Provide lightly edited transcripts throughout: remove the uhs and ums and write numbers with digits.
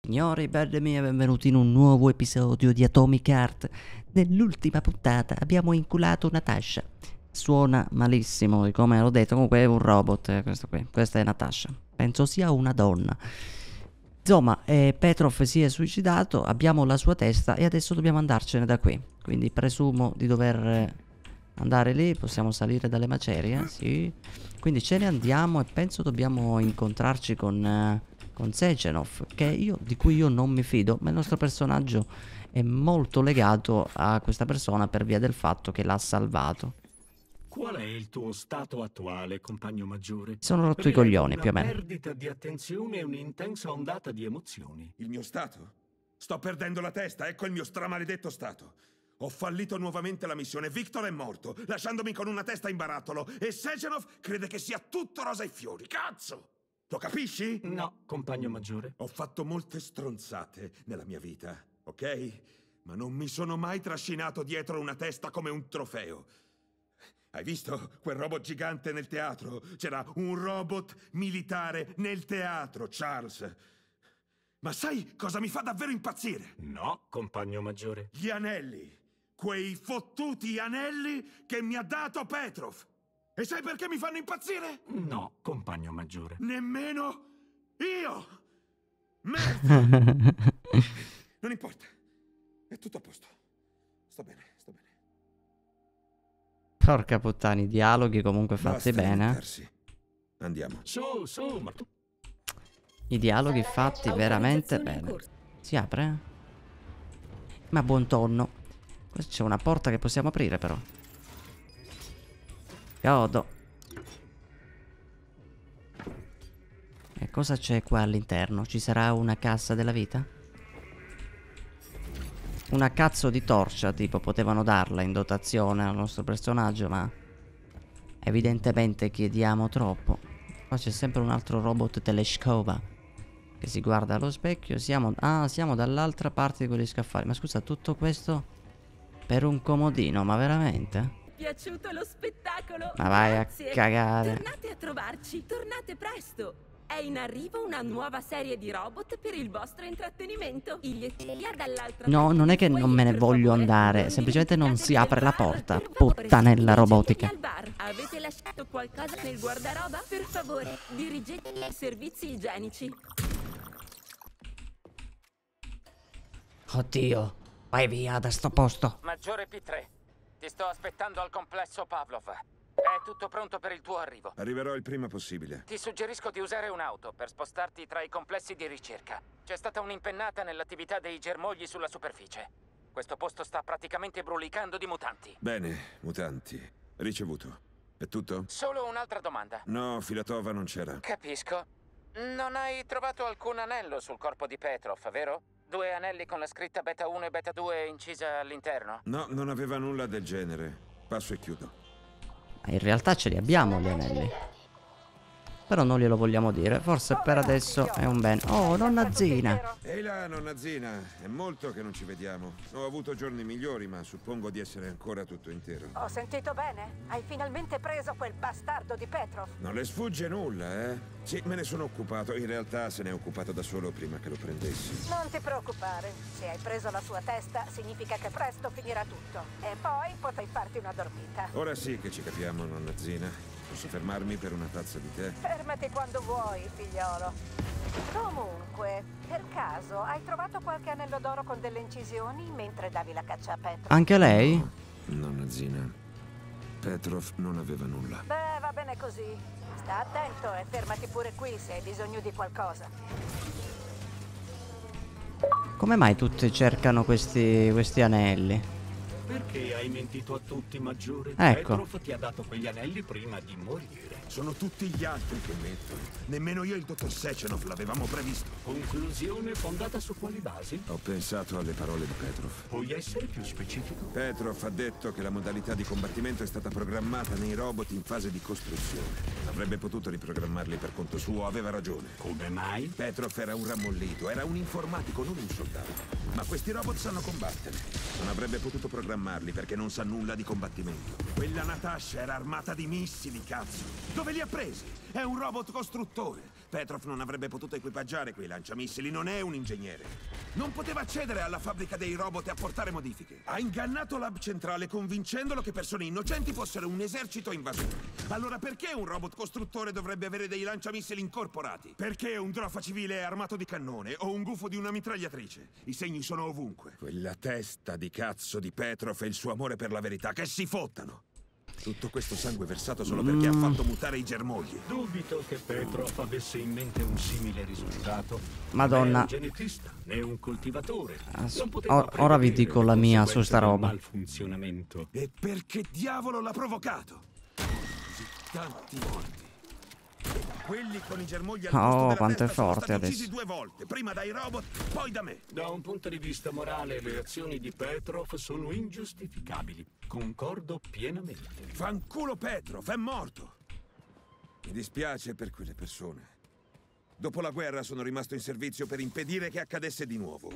Signori, belli miei, benvenuti in un nuovo episodio di Atomic Heart. Nell'ultima puntata abbiamo inculato Natasha. Suona malissimo, come l'ho detto, comunque è un robot questo qui. Questa è Natasha. Penso sia una donna. Insomma, Petrov si è suicidato, abbiamo la sua testa e adesso dobbiamo andarcene da qui. Quindi presumo di dover andare lì, possiamo salire dalle macerie, sì. Quindi ce ne andiamo e penso dobbiamo incontrarci con Sechenov, di cui io non mi fido, ma il nostro personaggio è molto legato a questa persona per via del fatto che l'ha salvato. Qual è il tuo stato attuale, compagno maggiore? Sono rotto i coglioni, più o meno. Una perdita di attenzione e un'intensa ondata di emozioni. Il mio stato? Sto perdendo la testa, ecco il mio stramaledetto stato. Ho fallito nuovamente la missione, Victor è morto, lasciandomi con una testa in barattolo, e Sechenov crede che sia tutto rosa e fiori, cazzo! Lo capisci? No, compagno maggiore. Ho fatto molte stronzate nella mia vita, ok? Ma non mi sono mai trascinato dietro una testa come un trofeo. Hai visto quel robot gigante nel teatro? C'era un robot militare nel teatro, Charles. Ma sai cosa mi fa davvero impazzire? No, compagno maggiore. Gli anelli. Quei fottuti anelli che mi ha dato Petrov. E sai perché mi fanno impazzire? No, compagno maggiore. Nemmeno io! Merda! Non importa. È tutto a posto. Sto bene, sto bene. Porca puttana, i dialoghi comunque fatti bene. Lamentarsi. Andiamo. Su, ma tu... I dialoghi fatti veramente bene. Si apre? Ma buon tonno. Qua c'è una porta che possiamo aprire però. Godo. E cosa c'è qua all'interno? Ci sarà una cassa della vita? Una cazzo di torcia, tipo, potevano darla in dotazione al nostro personaggio, ma evidentemente chiediamo troppo. Qua c'è sempre un altro robot telescova che si guarda allo specchio. Siamo dall'altra parte di quegli scaffali. Ma scusa, tutto questo per un comodino, ma veramente? Piaciuto lo spettacolo? Ma vai Grazie. a cagare. Tornate a trovarci, tornate presto. È in arrivo una nuova serie di robot per il vostro intrattenimento. dall'altra No, non è che non me ne voglio andare, semplicemente non si apre la porta, puttanella robotica. Avete lasciato qualcosa nel guardaroba? Per favore, dirigetevi ai servizi igienici. Oddio, vai via da sto posto. Maggiore P3, ti sto aspettando al complesso Pavlov. È tutto pronto per il tuo arrivo. Arriverò il prima possibile. Ti suggerisco di usare un'auto per spostarti tra i complessi di ricerca. C'è stata un'impennata nell'attività dei germogli sulla superficie. Questo posto sta praticamente brulicando di mutanti. Bene, mutanti. Ricevuto. È tutto? Solo un'altra domanda. No, Filatova non c'era. Capisco. Non hai trovato alcun anello sul corpo di Petrov, vero? 2 anelli con la scritta beta 1 e beta 2 incisa all'interno? No, non aveva nulla del genere. Passo e chiudo. In realtà ce li abbiamo gli anelli. Però non glielo vogliamo dire. Forse per adesso è un bene. Oh, nonna Zina. Ehi là, nonna Zina. È molto che non ci vediamo. Ho avuto giorni migliori, ma suppongo di essere ancora tutto intero. Ho sentito bene? Hai finalmente preso quel bastardo di Petrov? Non le sfugge nulla, eh? Sì, me ne sono occupato. In realtà se ne è occupato da solo prima che lo prendessi. Non ti preoccupare. Se hai preso la sua testa, significa che presto finirà tutto. E poi potrai farti una dormita. Ora sì che ci capiamo, nonna Zina. Posso fermarmi per una tazza di tè? Fermati quando vuoi, figliolo. Comunque, per caso, hai trovato qualche anello d'oro con delle incisioni mentre davi la caccia a Petrov? Anche lei? Nonna Zina, Petrov non aveva nulla. Beh, va bene così. Sta attento e fermati pure qui se hai bisogno di qualcosa. Come mai tutti cercano questi anelli? Perché hai mentito a tutti, maggiore? Ecco. Petrov ti ha dato quegli anelli prima di morire. Sono tutti gli altri che mettono. Nemmeno io e il dottor Sechenov l'avevamo previsto. Conclusione fondata su quali basi? Ho pensato alle parole di Petrov. Puoi essere più specifico? Petrov ha detto che la modalità di combattimento è stata programmata nei robot in fase di costruzione. Avrebbe potuto riprogrammarli per conto suo, aveva ragione. Come mai? Petrov era un rammollito, era un informatico, non un soldato. Ma questi robot sanno combattere. Non avrebbe potuto programmarli perché non sa nulla di combattimento. Quella Natasha era armata di missili, cazzo. Dove li ha presi? È un robot costruttore. Petrov non avrebbe potuto equipaggiare quei lanciamissili, non è un ingegnere. Non poteva accedere alla fabbrica dei robot e apportare modifiche. Ha ingannato l'hub centrale convincendolo che persone innocenti fossero un esercito invasore. Allora perché un robot costruttore dovrebbe avere dei lanciamissili incorporati? Perché un drofa civile è armato di cannone o un gufo di una mitragliatrice? I segni sono ovunque. Quella testa di cazzo di Petrov e il suo amore per la verità, che si fottano! Tutto questo sangue versato solo perché ha fatto mutare i germogli. Dubito che Petrov avesse in mente un simile risultato. Madonna. Non è un genetista, né un coltivatore. Non Ora vi dico la mia su sta roba. Malfunzionamento. E perché diavolo l'ha provocato? Così tanti morti. Quelli con i germogli al posto della quanto è testa sono forte stati adesso. uccisi 2 volte, prima dai robot, poi da me. Da un punto di vista morale, le azioni di Petrov sono ingiustificabili. Concordo pienamente. Fanculo Petrov, è morto. Mi dispiace per quelle persone. Dopo la guerra sono rimasto in servizio per impedire che accadesse di nuovo.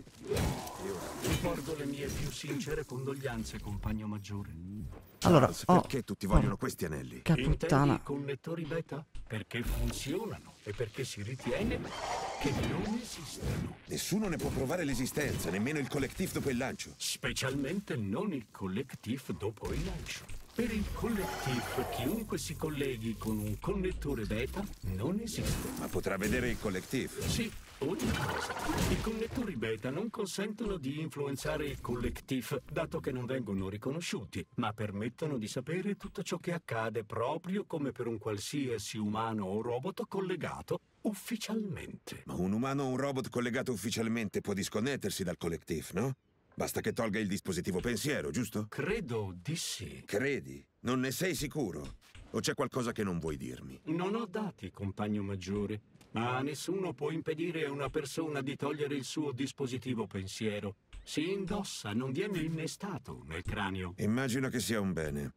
E ora... Ricordo le mie più sincere condoglianze, compagno maggiore. Allora, Charles, perché tutti vogliono questi anelli? Intendi Caputtana. i connettori beta? Perché funzionano e perché si ritiene che non esistano. Nessuno ne può provare l'esistenza, nemmeno il collectif dopo il lancio. Specialmente non il collectif dopo il lancio. Per il collectif, chiunque si colleghi con un connettore beta non esiste. Ma potrà vedere il collectif? Sì, ogni cosa. I connettori beta non consentono di influenzare il collectif, dato che non vengono riconosciuti, ma permettono di sapere tutto ciò che accade proprio come per un qualsiasi umano o robot collegato ufficialmente. Ma un umano o un robot collegato ufficialmente può disconnettersi dal collectif, no? Basta che tolga il dispositivo pensiero, giusto? Credo di sì. Credi? Non ne sei sicuro? O c'è qualcosa che non vuoi dirmi? Non ho dati, compagno maggiore, ma nessuno può impedire a una persona di togliere il suo dispositivo pensiero. Si indossa, non viene innestato nel cranio. Immagino che sia un bene.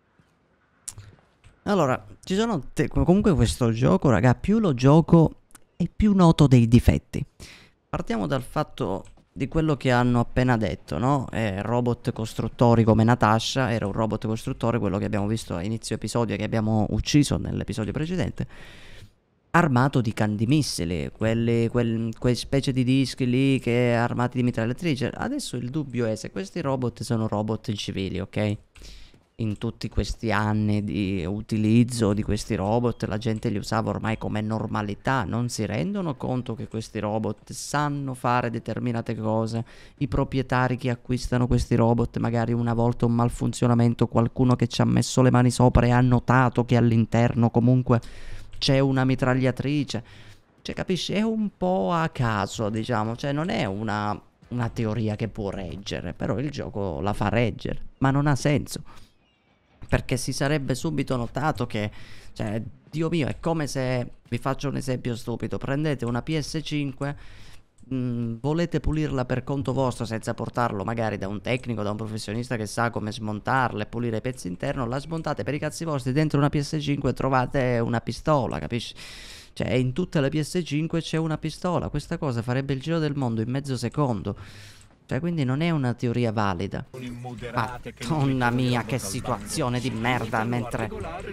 Allora, ci sono comunque questo gioco, raga, più lo gioco e più noto dei difetti. Partiamo dal fatto di quello che hanno appena detto, no? Robot costruttori come Natasha, era un robot costruttore, quello che abbiamo visto a inizio episodio e che abbiamo ucciso nell'episodio precedente, armato di candimissili, quei specie di dischi lì che armati di mitragliatrici. Adesso il dubbio è se questi robot sono robot civili, ok? In tutti questi anni di utilizzo di questi robot la gente li usava ormai come normalità, non si rendono conto che questi robot sanno fare determinate cose, i proprietari che acquistano questi robot magari una volta un malfunzionamento, qualcuno che ci ha messo le mani sopra e ha notato che all'interno comunque c'è una mitragliatrice, cioè capisci, è un po' a caso, diciamo, cioè non è una teoria che può reggere, però il gioco la fa reggere, ma non ha senso. Perché si sarebbe subito notato che, cioè, Dio mio, è come se, vi faccio un esempio stupido, prendete una PS5, volete pulirla per conto vostro senza portarlo magari da un tecnico, da un professionista che sa come smontarla e pulire i pezzi interni, la smontate per i cazzi vostri dentro una PS5 e trovate una pistola, capisci? Cioè, in tutte le PS5 c'è una pistola, questa cosa farebbe il giro del mondo in mezzo secondo. Cioè, quindi non è una teoria valida. Madonna mia, che situazione di merda mentre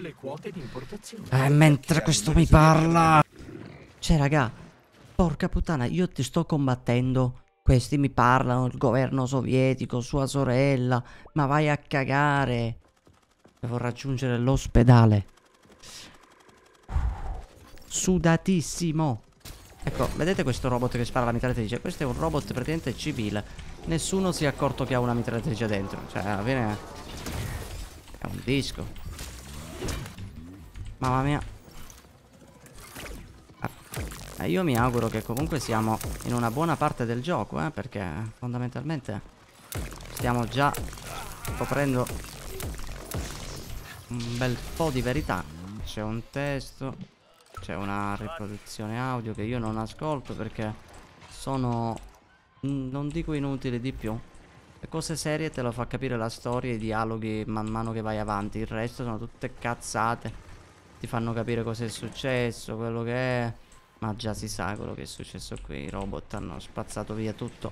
questo mi parla. Cioè, raga, porca puttana, io ti sto combattendo. Questi mi parlano, il governo sovietico, sua sorella. Ma vai a cagare. Devo raggiungere l'ospedale. Sudatissimo. Ecco, vedete questo robot che spara la mitragliatrice? Questo è un robot praticamente civile. Nessuno si è accorto che ha una mitragliatrice dentro. Cioè, alla fine è un disco. Mamma mia. Io mi auguro che comunque siamo in una buona parte del gioco, perché fondamentalmente stiamo già scoprendo un bel po' di verità. C'è un testo. C'è una riproduzione audio che io non ascolto perché sono, non dico inutili di più. Le cose serie te lo fa capire la storia e i dialoghi man mano che vai avanti. Il resto sono tutte cazzate. Ti fanno capire cosa è successo, quello che è. Ma già si sa quello che è successo qui. I robot hanno spazzato via tutto.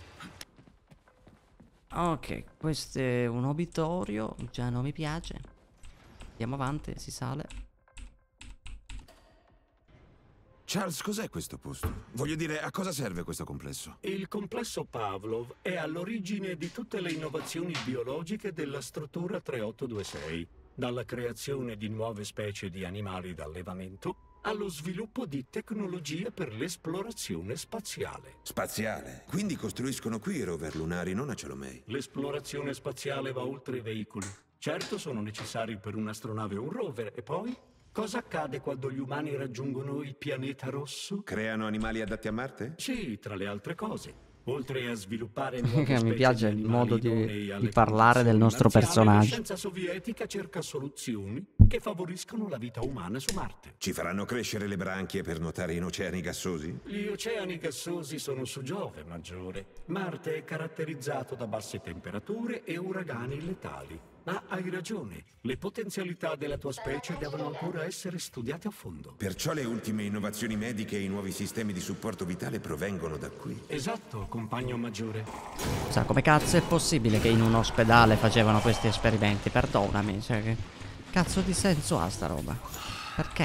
Ok, questo è un obitorio. Già non mi piace. Andiamo avanti, si sale. Charles, cos'è questo posto? Voglio dire, a cosa serve questo complesso? Il complesso Pavlov è all'origine di tutte le innovazioni biologiche della struttura 3826, dalla creazione di nuove specie di animali d'allevamento allo sviluppo di tecnologie per l'esplorazione spaziale. Spaziale? Quindi costruiscono qui i rover lunari, non a Celomei. L'esplorazione spaziale va oltre i veicoli. Certo, sono necessari per un'astronave o un rover, e poi? Cosa accade quando gli umani raggiungono il pianeta rosso? Creano animali adatti a Marte? Sì, tra le altre cose. Oltre a sviluppare nuove specie Mi piace di il modo idonei alle di parlare del condizioni nostro marziali, personaggio. La scienza sovietica cerca soluzioni che favoriscono la vita umana su Marte. Ci faranno crescere le branchie per nuotare in oceani gassosi? Gli oceani gassosi sono su Giove, Maggiore. Marte è caratterizzato da basse temperature e uragani letali. Ma hai ragione, le potenzialità della tua specie devono ancora essere studiate a fondo. Perciò le ultime innovazioni mediche e i nuovi sistemi di supporto vitale provengono da qui. Esatto, compagno maggiore. Sa, come cazzo è possibile che in un ospedale facevano questi esperimenti? Perdonami, cioè, che cazzo di senso ha sta roba? Perché?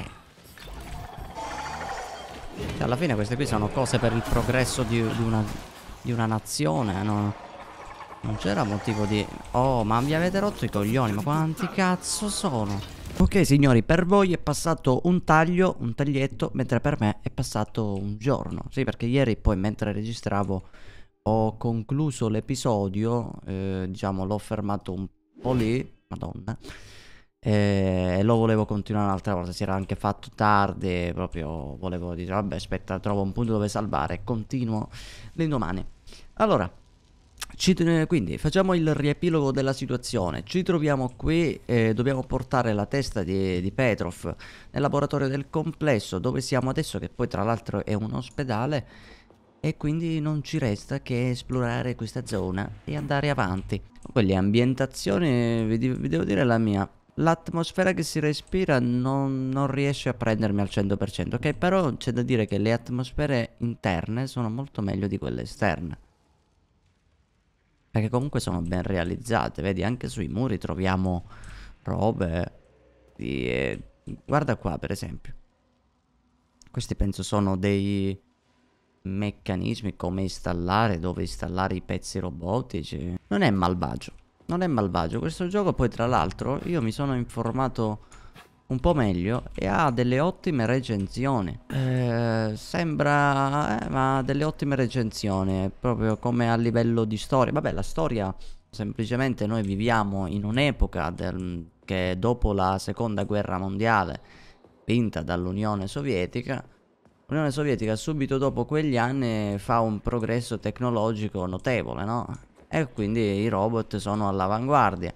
Cioè, alla fine queste qui sono cose per il progresso di una nazione, no? Non c'era motivo di... Oh, ma vi avete rotto i coglioni, ma quanti cazzo sono? Ok, signori, per voi è passato un taglio, un taglietto, mentre per me è passato un giorno. Sì, perché ieri poi mentre registravo ho concluso l'episodio, diciamo l'ho fermato un po' lì, madonna, e lo volevo continuare un'altra volta. Si era anche fatto tardi, proprio volevo dire, vabbè, aspetta, trovo un punto dove salvare e continuo l'indomani. Allora... quindi facciamo il riepilogo della situazione. Ci troviamo qui, dobbiamo portare la testa di Petrov nel laboratorio del complesso dove siamo adesso, che poi tra l'altro è un ospedale, e quindi non ci resta che esplorare questa zona e andare avanti. Poi le ambientazioni, vi devo dire la mia, l'atmosfera che si respira non riesce a prendermi al 100%, ok? Però c'è da dire che le atmosfere interne sono molto meglio di quelle esterne, perché comunque sono ben realizzate. Vedi, anche sui muri troviamo robe guarda qua, per esempio. Questi penso sono dei meccanismi come installare, dove installare i pezzi robotici. Non è malvagio, non è malvagio questo gioco. Poi tra l'altro io mi sono informato un po' meglio e ha delle ottime recensioni. Sembra ma delle ottime recensioni, proprio come a livello di storia. Vabbè, la storia, semplicemente noi viviamo in un'epoca che dopo la seconda guerra mondiale, vinta dall'Unione Sovietica. L'Unione Sovietica subito dopo quegli anni fa un progresso tecnologico notevole, no? E quindi i robot sono all'avanguardia.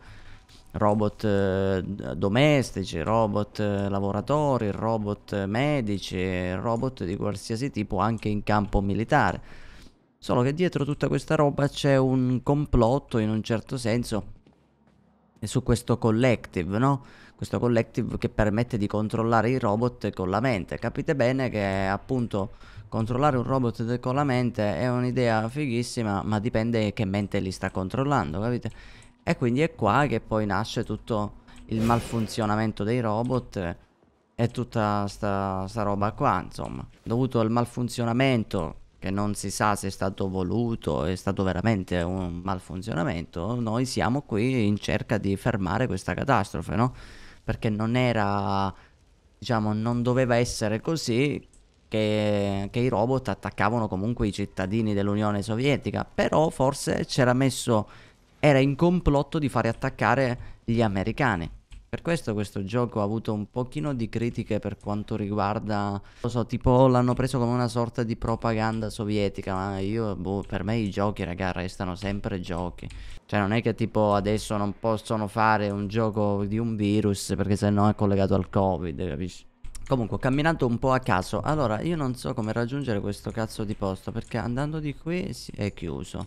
Robot domestici, robot lavoratori, robot medici, robot di qualsiasi tipo anche in campo militare. Solo che dietro tutta questa roba c'è un complotto, in un certo senso, su questo collective, no? Questo collective che permette di controllare i robot con la mente. Capite bene che appunto controllare un robot con la mente è un'idea fighissima, ma dipende che mente li sta controllando, capite? E quindi è qua che poi nasce tutto il malfunzionamento dei robot e tutta sta roba qua, insomma. Dovuto al malfunzionamento, che non si sa se è stato voluto, è stato veramente un malfunzionamento, noi siamo qui in cerca di fermare questa catastrofe, no? Perché non era, diciamo, non doveva essere così, che i robot attaccavano comunque i cittadini dell'Unione Sovietica, però forse c'era messo... era in complotto di fare attaccare gli americani. Per questo gioco ha avuto un pochino di critiche per quanto riguarda, lo so, tipo l'hanno preso come una sorta di propaganda sovietica, ma io, boh, per me i giochi, raga, restano sempre giochi. Cioè non è che tipo adesso non possono fare un gioco di un virus perché sennò è collegato al Covid, capisci? Comunque ho camminato un po' a caso. Allora io non so come raggiungere questo cazzo di posto, perché andando di qui è chiuso.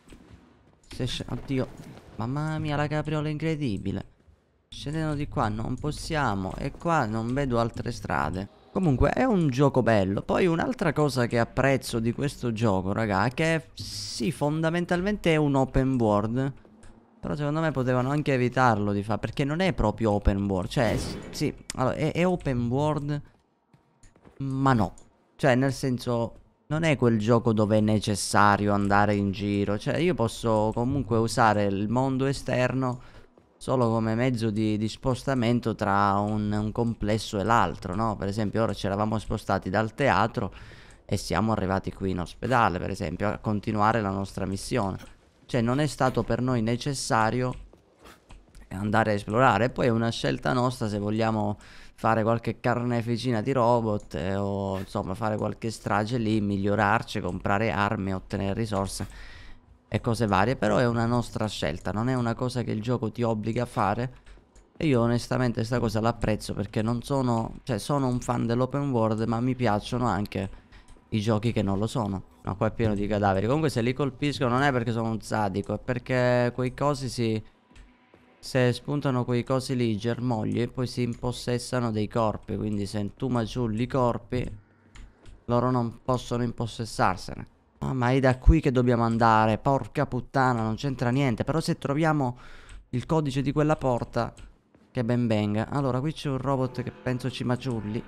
Oddio, mamma mia, la capriola incredibile. Scendendo di qua non possiamo, e qua non vedo altre strade. Comunque è un gioco bello. Poi un'altra cosa che apprezzo di questo gioco, raga, è che sì, fondamentalmente è un open world, però secondo me potevano anche evitarlo di fare, perché non è proprio open world. Cioè sì, allora, è open world, ma no. Cioè, nel senso, non è quel gioco dove è necessario andare in giro. Cioè, io posso comunque usare il mondo esterno solo come mezzo di spostamento tra un complesso e l'altro, no? Per esempio, ora ci eravamo spostati dal teatro e siamo arrivati qui in ospedale, per esempio, a continuare la nostra missione. Cioè, non è stato per noi necessario andare a esplorare. E poi è una scelta nostra se vogliamo fare qualche carneficina di robot o insomma fare qualche strage lì, migliorarci, comprare armi, ottenere risorse e cose varie. Però è una nostra scelta, non è una cosa che il gioco ti obbliga a fare. E io onestamente questa cosa l'apprezzo, perché non sono, cioè sono un fan dell'open world, ma mi piacciono anche i giochi che non lo sono. No, qua è pieno di cadaveri. Comunque se li colpisco non è perché sono un sadico, è perché quei cosi si... Se spuntano quei cosi lì, i germogli, e poi si impossessano dei corpi. Quindi se tu maciulli i corpi, loro non possono impossessarsene. Ah, ma è da qui che dobbiamo andare, porca puttana, non c'entra niente. Però se troviamo il codice di quella porta, che ben venga. Allora, qui c'è un robot che penso ci maciulli.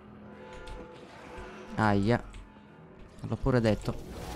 Aia. L'ho pure detto.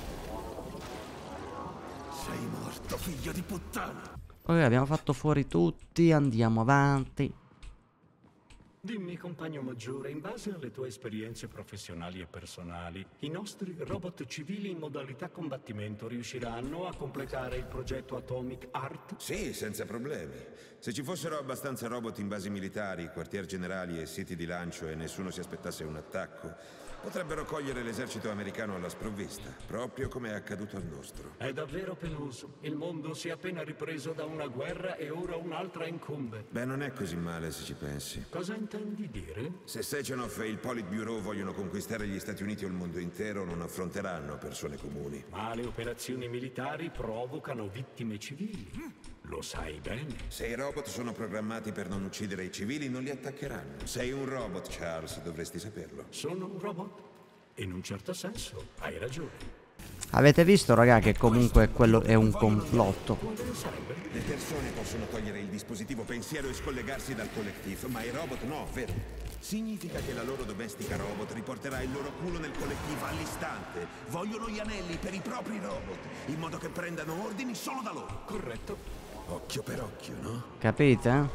Sei morto, figlio di puttana! Ok, abbiamo fatto fuori tutti, andiamo avanti. Dimmi, compagno maggiore, in base alle tue esperienze professionali e personali, i nostri robot civili in modalità combattimento riusciranno a completare il progetto Atomic Heart? Sì, senza problemi. Se ci fossero abbastanza robot in basi militari, quartier generali e siti di lancio e nessuno si aspettasse un attacco, potrebbero cogliere l'esercito americano alla sprovvista, proprio come è accaduto al nostro. È davvero penoso. Il mondo si è appena ripreso da una guerra e ora un'altra incombe. Beh, non è così male se ci pensi. Cosa intendi dire? Se Sechenov e il Politburo vogliono conquistare gli Stati Uniti o il mondo intero, non affronteranno persone comuni. Ma le operazioni militari provocano vittime civili. Lo sai bene. Se i robot sono programmati per non uccidere i civili, non li attaccheranno. Sei un robot, Charles, dovresti saperlo. Sono un robot? In un certo senso, hai ragione. Avete visto, raga, che comunque quello è un complotto. Le persone possono togliere il dispositivo pensiero e scollegarsi dal collective, ma i robot no, vero? Significa che la loro domestica robot riporterà il loro culo nel collective all'istante. Vogliono gli anelli per i propri robot, in modo che prendano ordini solo da loro. Corretto. Occhio per occhio, no? Capite?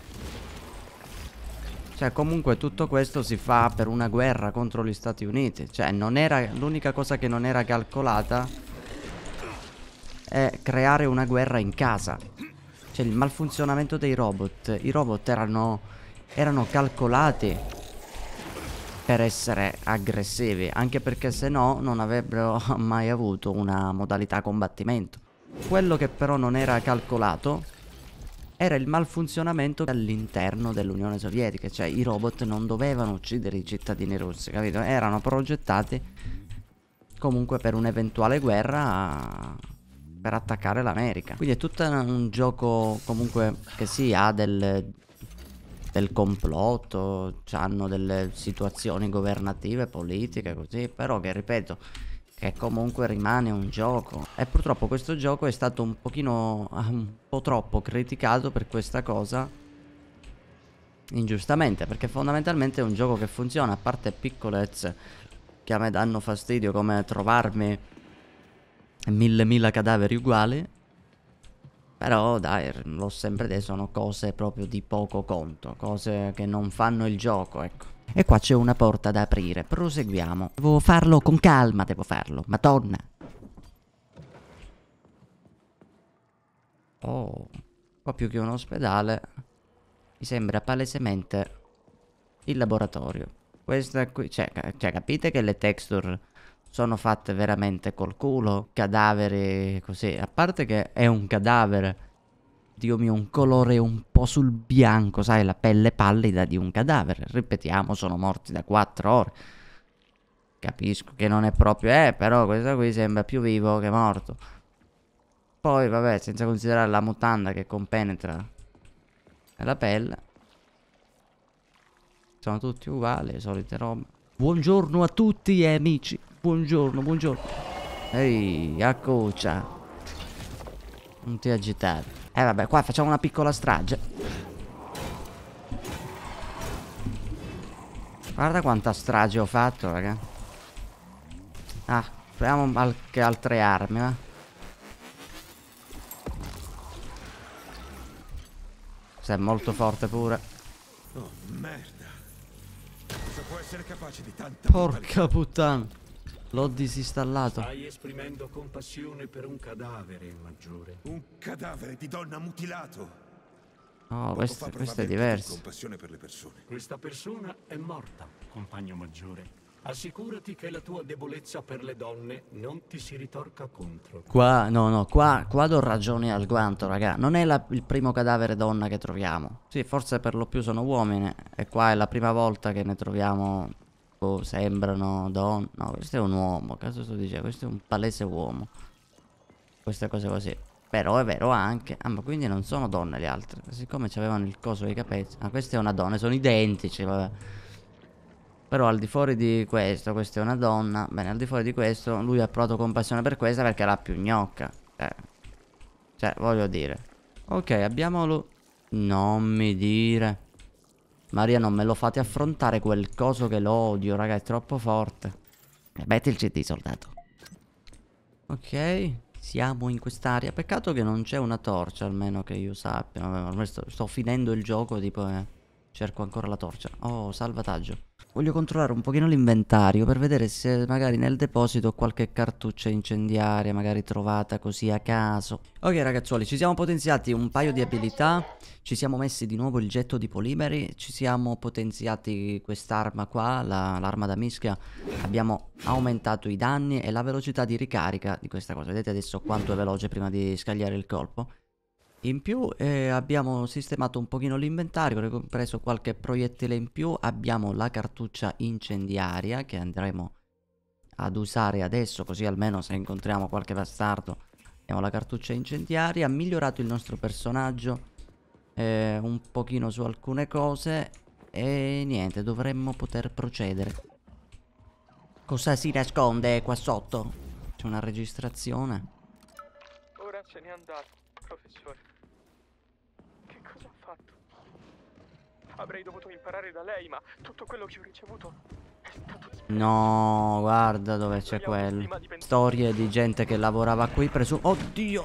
Cioè, comunque tutto questo si fa per una guerra contro gli Stati Uniti. Cioè, non era... L'unica cosa che non era calcolata è creare una guerra in casa. Cioè, il malfunzionamento dei robot. I robot erano calcolati per essere aggressivi, anche perché se no non avrebbero mai avuto una modalità combattimento. Quello che però non era calcolato era il malfunzionamento all'interno dell'Unione Sovietica. Cioè i robot non dovevano uccidere i cittadini russi, capito? Erano progettati comunque per un'eventuale guerra, per attaccare l'America. Quindi è tutto un gioco comunque che sì, ha del complotto, hanno delle situazioni governative, politiche, così, però che ripeto, che comunque rimane un gioco. E purtroppo questo gioco è stato un po' troppo criticato per questa cosa, ingiustamente, perché fondamentalmente è un gioco che funziona, a parte piccolezze che a me danno fastidio, come trovarmi 1000 cadaveri uguali. Però dai, l'ho sempre detto, sono cose proprio di poco conto, cose che non fanno il gioco, ecco. E qua c'è una porta da aprire, proseguiamo. Devo farlo con calma, devo farlo, madonna. Oh, qua più che un ospedale mi sembra palesemente il laboratorio. Questa qui, cioè capite che le texture sono fatte veramente col culo, cadaveri così. A parte che è un cadavere, Dio mio, un colore un po' sul bianco, sai, la pelle pallida di un cadavere. Ripetiamo, sono morti da 4 ore. Capisco che non è proprio, però questo qui sembra più vivo che morto. Poi, vabbè, senza considerare la mutanda che compenetra nella pelle. Sono tutti uguali, solite robe. Buongiorno a tutti amici. Buongiorno, buongiorno. Ehi, accuccia. Non ti agitare. Vabbè, qua facciamo una piccola strage. Guarda quanta strage ho fatto, raga. Ah, proviamo anche altre armi, eh. Sei molto forte pure. Oh, merda. Cosa può essere capace di tanta Porca puttana. L'ho disinstallato. Stai esprimendo compassione per un cadavere, maggiore. Un cadavere di donna mutilato. Oh, Poco questo fa è provavi anche tu diverso. compassione per le persone. Questa persona è morta, compagno maggiore. Assicurati che la tua debolezza per le donne non ti si ritorca contro. Qua, no, qua do ragione al guanto, raga. Non è il primo cadavere donna che troviamo. Sì, forse per lo più sono uomini. E qua è la prima volta che ne troviamo. Oh, sembrano donne. No, questo è un uomo. Cosa sto dicendo? Questo è un palese uomo. Queste cose così. Però è vero anche. Ah, ma quindi non sono donne le altre. Siccome avevano il coso dei capelli. Ah, questa è una donna, sono identici, vabbè. Però al di fuori di questo, questa è una donna. Bene, al di fuori di questo, lui ha provato compassione per questa perché è la più gnocca. Cioè, voglio dire. Ok, abbiamo lui. Non mi dire. Maria, non me lo fate affrontare quel coso che lo odio, raga, è troppo forte. Metti il CD, soldato. Ok, siamo in quest'area. Peccato che non c'è una torcia, almeno che io sappia. Vabbè, ormai sto finendo il gioco, tipo, cerco ancora la torcia. Oh, salvataggio. Voglio controllare un pochino l'inventario per vedere se magari nel deposito ho qualche cartuccia incendiaria, magari trovata così a caso. Ok ragazzuoli, ci siamo potenziati un paio di abilità, ci siamo messi di nuovo il getto di polimeri, ci siamo potenziati quest'arma qua, l'arma da mischia, abbiamo aumentato i danni e la velocità di ricarica di questa cosa. Vedete adesso quanto è veloce prima di scagliare il colpo. In più abbiamo sistemato un pochino l'inventario, ho preso qualche proiettile in più, abbiamo la cartuccia incendiaria che andremo ad usare adesso, così almeno se incontriamo qualche bastardo abbiamo la cartuccia incendiaria, migliorato il nostro personaggio un pochino su alcune cose e niente, dovremmo poter procedere. Cosa si nasconde qua sotto? C'è una registrazione. Ora se n'è andato, professore. Cosa ho fatto? Avrei dovuto imparare da lei, ma tutto quello che ho ricevuto è stato... No, guarda dove c'è quello. Storie di gente che lavorava qui Oddio!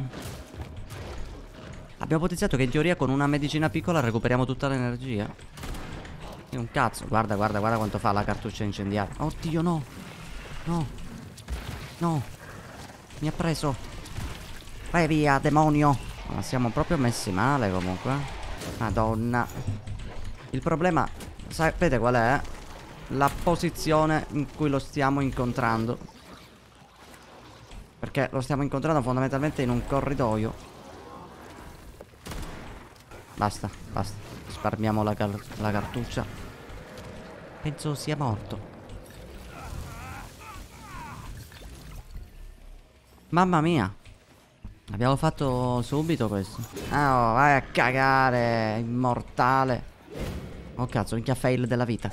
Abbiamo potenziato che in teoria con una medicina piccola recuperiamo tutta l'energia. È un cazzo. Guarda quanto fa la cartuccia incendiaria. Oddio, no. No. No. Mi ha preso. Vai via, demonio. Ma siamo proprio messi male comunque. Madonna. Il problema, sapete qual è? La posizione in cui lo stiamo incontrando. Perché lo stiamo incontrando fondamentalmente in un corridoio. Basta. Risparmiamo la cartuccia. Penso sia morto. Mamma mia. Abbiamo fatto subito questo. Oh, vai a cagare, immortale. Oh cazzo, minchia fail della vita.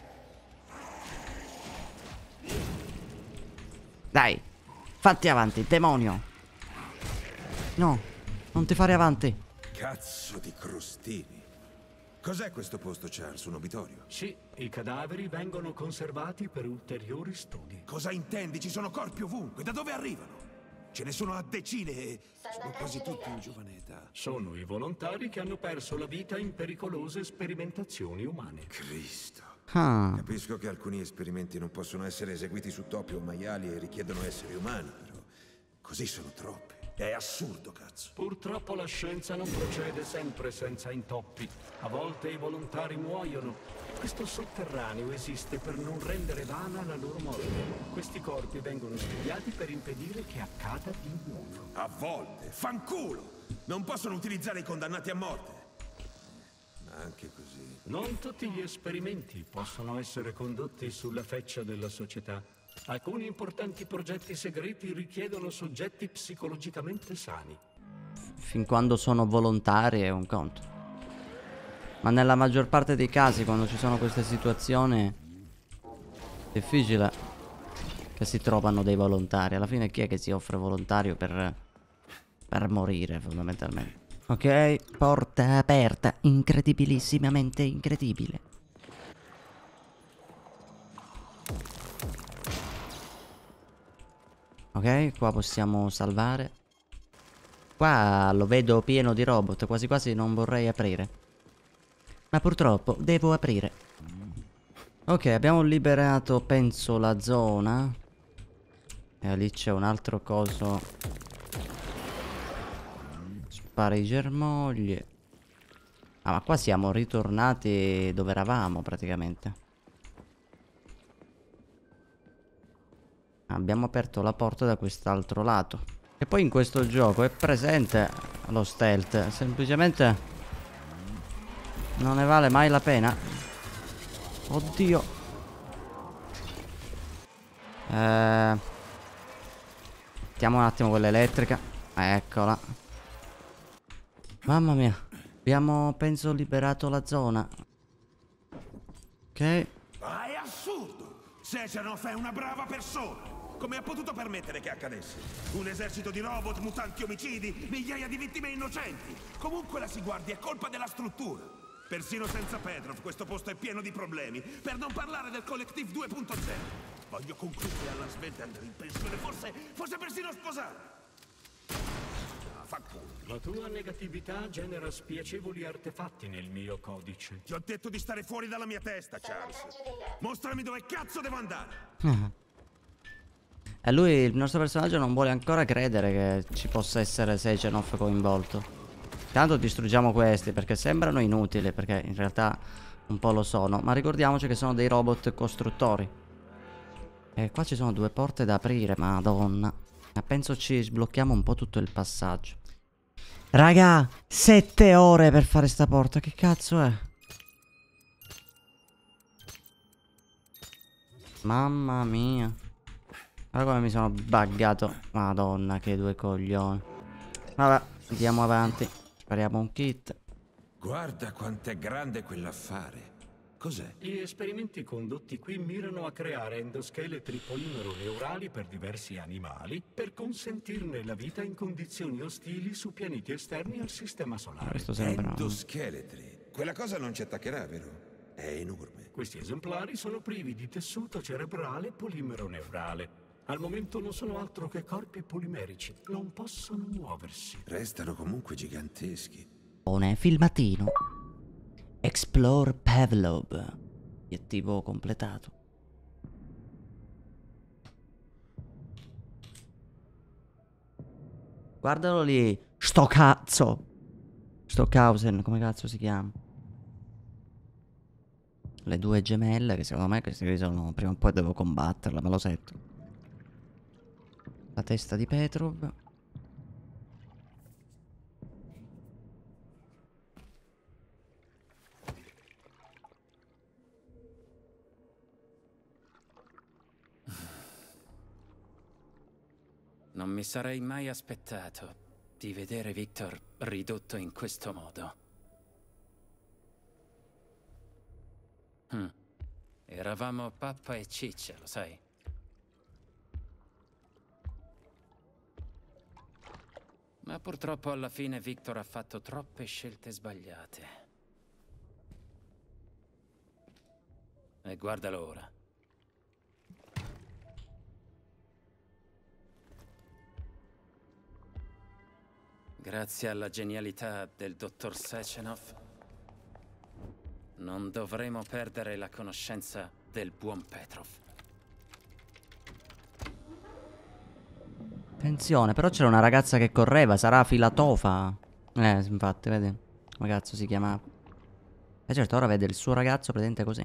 Dai, fatti avanti, demonio. No, non ti fare avanti. Cazzo di crostini. Cos'è questo posto, Charles? Un obitorio? Sì, i cadaveri vengono conservati per ulteriori studi. Cosa intendi? Ci sono corpi ovunque. Da dove arrivano? Ce ne sono a decine e sono quasi tutti in giovane età. Sono i volontari che hanno perso la vita in pericolose sperimentazioni umane. Cristo. Ah. Capisco che alcuni esperimenti non possono essere eseguiti su topi o maiali e richiedono esseri umani, però così sono troppi. È assurdo, cazzo. Purtroppo la scienza non procede sempre senza intoppi. A volte i volontari muoiono. Questo sotterraneo esiste per non rendere vana la loro morte. Questi corpi vengono studiati per impedire che accada di nuovo. A volte, fanculo! Non possono utilizzare i condannati a morte. Ma anche così. Non tutti gli esperimenti possono essere condotti sulla feccia della società. Alcuni importanti progetti segreti richiedono soggetti psicologicamente sani. Fin quando sono volontari è un conto. Ma nella maggior parte dei casi, quando ci sono queste situazioni, è difficile che si trovano dei volontari. Alla fine chi è che si offre volontario per morire, fondamentalmente? Ok, porta aperta. Incredibilissimamente incredibile. Ok, qua possiamo salvare. Qua lo vedo pieno di robot, quasi quasi non vorrei aprire. Ma purtroppo devo aprire. Ok, abbiamo liberato, penso, la zona. E lì c'è un altro coso. Spara i germogli. Ah, ma qua siamo ritornati dove eravamo praticamente. Abbiamo aperto la porta da quest'altro lato. E poi in questo gioco è presente lo stealth. Semplicemente non ne vale mai la pena. Oddio. Mettiamo un attimo quella elettrica. Eccola. Mamma mia. Abbiamo, penso, liberato la zona. Ok. Ma è assurdo! Sechenov è una brava persona! Come ha potuto permettere che accadesse? Un esercito di robot, mutanti omicidi, migliaia di vittime innocenti! Comunque la si guardi, è colpa della struttura! Persino senza Petrov questo posto è pieno di problemi, per non parlare del Collective 2.0! Voglio concludere alla svelta e andare in pensione, forse persino sposare! Ah, fa culo. La tua negatività genera spiacevoli artefatti nel mio codice. Ti ho detto di stare fuori dalla mia testa, Charles! Mostrami dove cazzo devo andare! E lui, il nostro personaggio, non vuole ancora credere che ci possa essere Sechenov coinvolto. Tanto distruggiamo questi perché sembrano inutili, perché in realtà un po' lo sono. Ma ricordiamoci che sono dei robot costruttori. E qua ci sono due porte da aprire, madonna. Ma penso ci sblocchiamo un po' tutto il passaggio. Raga, 7 ore per fare sta porta, che cazzo è? Mamma mia. Guarda come mi sono buggato. Madonna, che due coglioni. Vabbè, andiamo avanti. Spariamo un kit. Guarda quant'è grande quell'affare. Cos'è? Gli esperimenti condotti qui mirano a creare endoscheletri polimero-neurali per diversi animali per consentirne la vita in condizioni ostili su pianeti esterni al sistema solare. Questo sembra... Endoscheletri. Quella cosa non ci attaccherà, vero? È enorme. Questi esemplari sono privi di tessuto cerebrale polimero-neurale. Al momento non sono altro che corpi polimerici. Non possono muoversi. Restano comunque giganteschi. Filmatino. Explore Pavlov. Obiettivo completato. Guardalo lì. Sto cazzo. Stockhausen, come cazzo si chiama? Le due gemelle che secondo me questi sono... Prima o poi devo combatterla, me lo sento. La testa di Petrov. Non mi sarei mai aspettato di vedere Victor ridotto in questo modo. Eravamo pappa e ciccia, lo sai? Ma purtroppo alla fine Victor ha fatto troppe scelte sbagliate. E guardalo ora. Grazie alla genialità del dottor Sechenov, non dovremo perdere la conoscenza del buon Petrov. Attenzione, però c'era una ragazza che correva, sarà Filatofa. Infatti, vedi? Come cazzo si chiamava? E certo, ora vede il suo ragazzo presente così.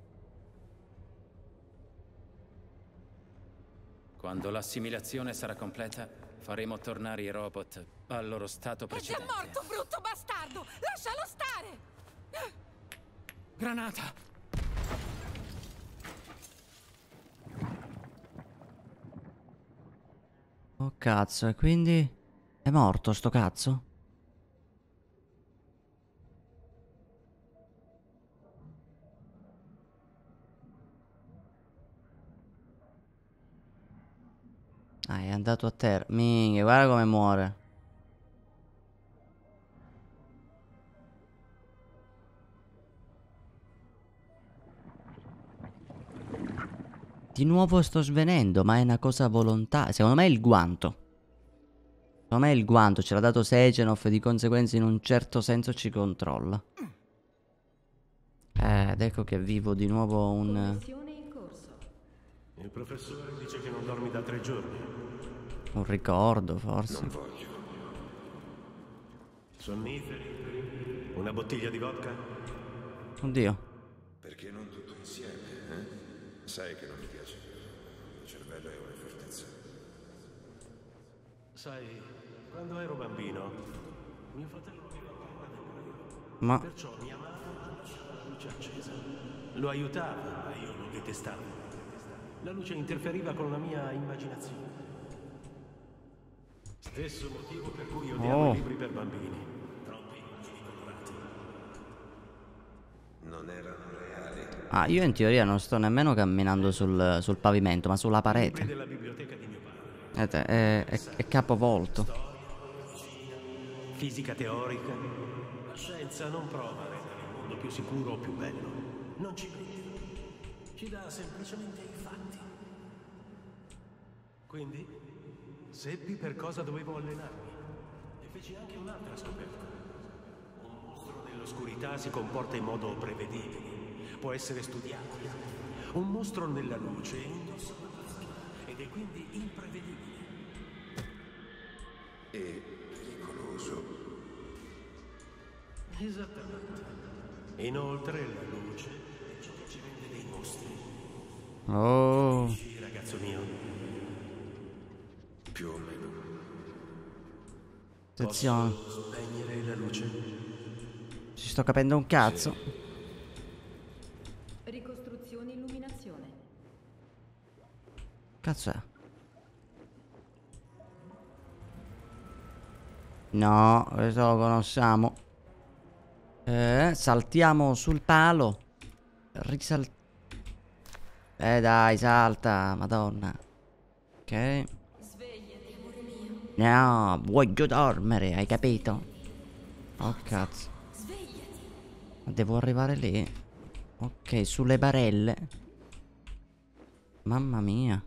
Quando l'assimilazione sarà completa, faremo tornare i robot al loro stato precedente. È già morto, brutto bastardo! Lascialo stare! Granata! Oh cazzo, e quindi... È morto sto cazzo? Ah, è andato a terra. Minchia, guarda come muore. di nuovo sto svenendo, ma è una cosa volontaria. Secondo me è il guanto. Secondo me è il guanto, ce l'ha dato Sejanov e di conseguenza in un certo senso ci controlla. Ed ecco che vivo di nuovo un... Il professore dice che non dormi da 3 giorni. Un ricordo, forse. Non voglio. Sonniferi? Una bottiglia di vodka? Oddio. Perché non tutto insieme, eh? Sai che non mi piace. Il cervello è una fortezza. Sai, quando ero bambino, mio fratello aveva paura del buio. Ma... Perciò mia madre non lasciava la luce accesa. Lo aiutava, ma io lo detestavo. La luce interferiva con la mia immaginazione. Stesso motivo per cui odiavo i libri per bambini. Troppe immagini colorate. Non erano reali. Ah, io in teoria non sto nemmeno camminando sul pavimento, ma sulla I libri parete. della biblioteca di mio padre. È capovolto. Storia, fisica teorica. La scienza non prova a rendere il mondo più sicuro o più bello. Non ci crede. Ci dà semplicemente i fatti. Quindi, seppi per cosa dovevo allenarmi. E feci anche un'altra scoperta. Un mostro nell'oscurità si comporta in modo prevedibile. Può essere studiato. Un mostro nella luce indossa una maschera ed è quindi imprevedibile. E pericoloso. Esattamente. Inoltre la luce è ciò che ci rende dei mostri. Oh. Sì, ragazzo mio. Più o meno. Attenzione. Posso spegnere la luce? Ci sto capendo un cazzo. Ricostruzione illuminazione. Cazzo è? No, questo lo conosciamo. Saltiamo sul palo. Dai, salta, madonna. Ok. Svegliati, amore mio. No, voglio dormire, hai capito? Oh cazzo. Svegliati. Devo arrivare lì. Ok, sulle barelle. Mamma mia.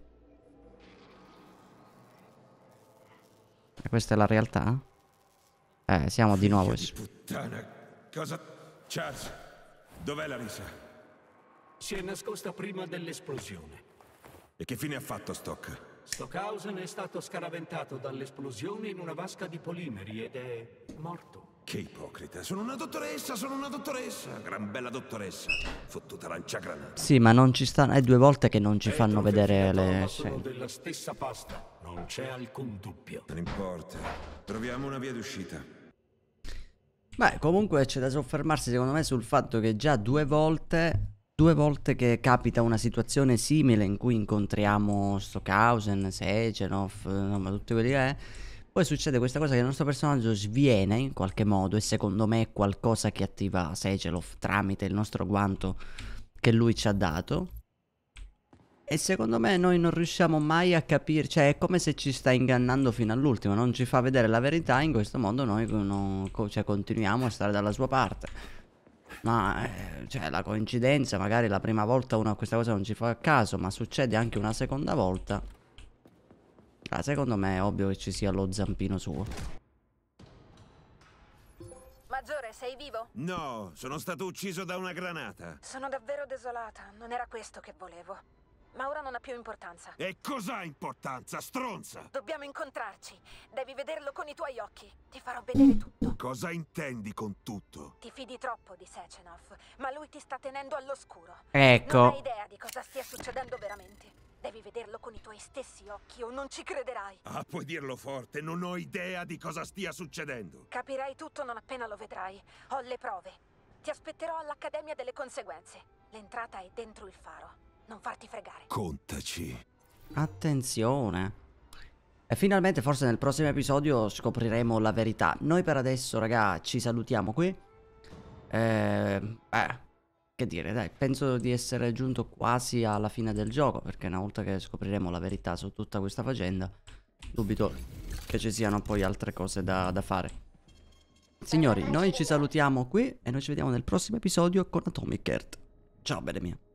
E questa è la realtà? Siamo di nuovo. Figlio di puttana. Cosa... Charles, dov'è la risa? Si è nascosta prima dell'esplosione. E che fine ha fatto Stock? Stockhausen è stato scaraventato dall'esplosione in una vasca di polimeri ed è morto. Che ipocrita. Sono una dottoressa, sono una dottoressa. Gran bella dottoressa. Fottuta lanciagranate. Sì, ma non ci stanno. È 2 volte che non ci fanno Pietro e vedere Filatova le sono scene. della stessa pasta. Non c'è alcun dubbio. Non importa. Troviamo una via d'uscita. Beh, comunque c'è da soffermarsi secondo me sul fatto che già 2 volte che capita una situazione simile in cui incontriamo Stockhausen, Sejanov, insomma tutti quelli che è, poi succede questa cosa che il nostro personaggio sviene in qualche modo e secondo me è qualcosa che attiva Sejanov tramite il nostro guanto che lui ci ha dato. E secondo me noi non riusciamo mai a capire, cioè è come se ci sta ingannando fino all'ultimo, non ci fa vedere la verità, in questo modo noi cioè, continuiamo a stare dalla sua parte. Ma, cioè la coincidenza, magari la prima volta uno a questa cosa non ci fa caso, ma succede anche una seconda volta. Secondo me è ovvio che ci sia lo zampino suo. Maggiore, sei vivo? No, sono stato ucciso da una granata. Sono davvero desolata, non era questo che volevo. Ma ora non ha più importanza. E cos'ha importanza, stronza? Dobbiamo incontrarci. Devi vederlo con i tuoi occhi. Ti farò vedere tutto. Cosa intendi con tutto? Ti fidi troppo di Sejanov, ma lui ti sta tenendo all'oscuro. Ecco. Non hai idea di cosa stia succedendo veramente. Devi vederlo con i tuoi stessi occhi o non ci crederai. Ah, puoi dirlo forte, non ho idea di cosa stia succedendo. Capirai tutto non appena lo vedrai. Ho le prove. Ti aspetterò all'Accademia delle Conseguenze. L'entrata è dentro il faro. Non farti fregare. Contaci. Attenzione. E finalmente forse nel prossimo episodio scopriremo la verità. Noi per adesso, raga, ci salutiamo qui. Che dire, dai, penso di essere giunto quasi alla fine del gioco, perché una volta che scopriremo la verità su tutta questa faccenda, dubito che ci siano poi altre cose da fare. Signori, noi ci salutiamo qui e noi ci vediamo nel prossimo episodio con Atomic Heart. Ciao, belle mie.